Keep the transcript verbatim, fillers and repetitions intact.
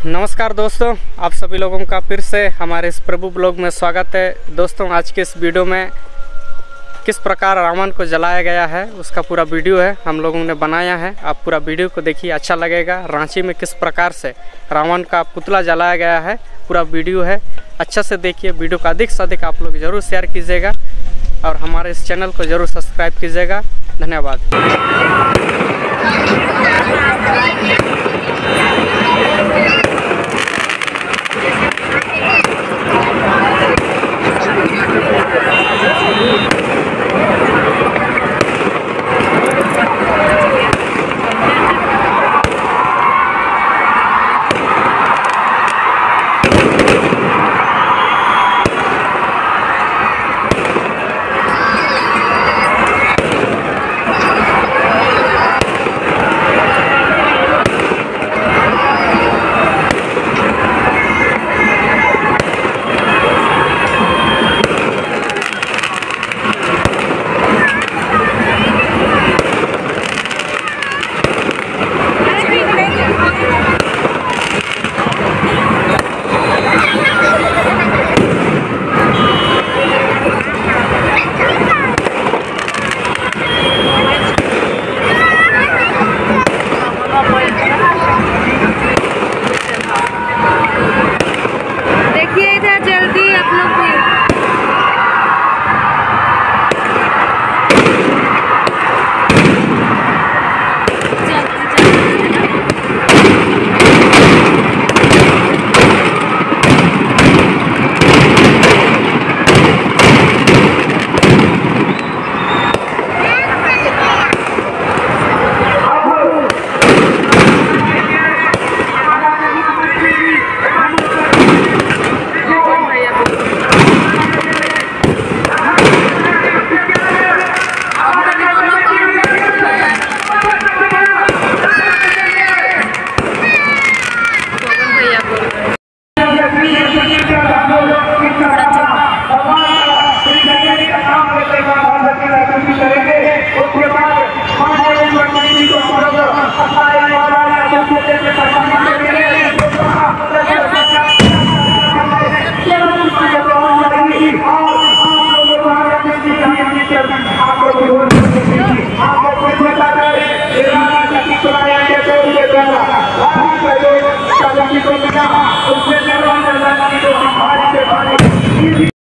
नमस्कार दोस्तों, आप सभी लोगों का फिर से हमारे इस प्रभु ब्लॉग में स्वागत है। दोस्तों, आज के इस वीडियो में किस प्रकार रावण को जलाया गया है उसका पूरा वीडियो है, हम लोगों ने बनाया है। आप पूरा वीडियो को देखिए, अच्छा लगेगा। रांची में किस प्रकार से रावण का पुतला जलाया गया है पूरा वीडियो है, अच्छा से देखिए। वीडियो का अधिक से अधिक आप लोग ज़रूर शेयर कीजिएगा और हमारे इस चैनल को ज़रूर सब्सक्राइब कीजिएगा। धन्यवाद।